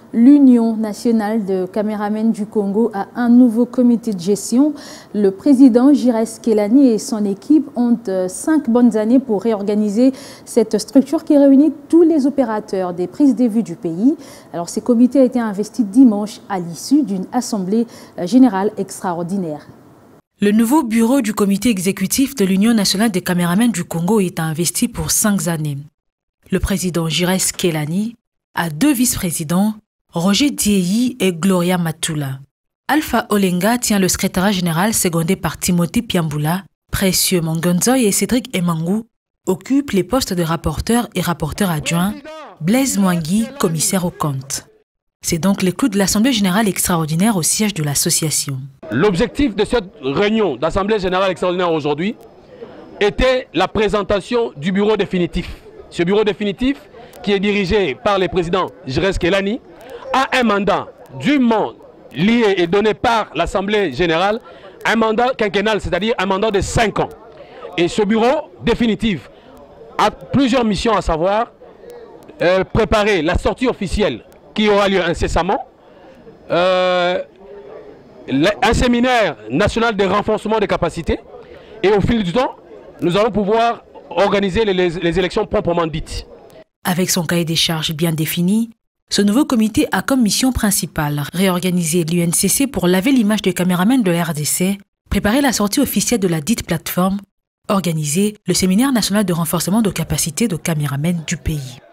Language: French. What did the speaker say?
L'Union nationale de caméramens du Congo a un nouveau comité de gestion. Le président Giresse Kelani et son équipe ont 5 bonnes années pour réorganiser cette structure qui réunit tous les opérateurs des prises de vue du pays. Alors, ce comité a été investi dimanche à l'issue d'une assemblée générale extraordinaire. Le nouveau bureau du comité exécutif de l'Union nationale des caméramens du Congo est investi pour 5 années. Le président Giresse Kelani a 2 vice-présidents, Roger Diéhi et Gloria Matula. Alpha Olenga tient le secrétariat général secondé par Timothy Piamboula. Précieux Mongonzoy et Cédric Emangou occupent les postes de rapporteur et rapporteur adjoint. Blaise Mwangi, commissaire aux comptes. C'est donc le clou de l'Assemblée générale extraordinaire au siège de l'association. L'objectif de cette réunion d'Assemblée générale extraordinaire aujourd'hui était la présentation du bureau définitif. Ce bureau définitif, qui est dirigé par le président Giresse Kelani, a un mandat dûment lié et donné par l'Assemblée générale, un mandat quinquennal, c'est-à-dire un mandat de 5 ans. Et ce bureau définitif a plusieurs missions, à savoir préparer la sortie officielle qui aura lieu incessamment, un séminaire national de renforcement des capacités, et au fil du temps, nous allons pouvoir organiser les élections proprement dites. Avec son cahier des charges bien défini, ce nouveau comité a comme mission principale réorganiser l'UNCC pour laver l'image des caméramens de la RDC, préparer la sortie officielle de la dite plateforme, organiser le séminaire national de renforcement de capacités de caméramens du pays.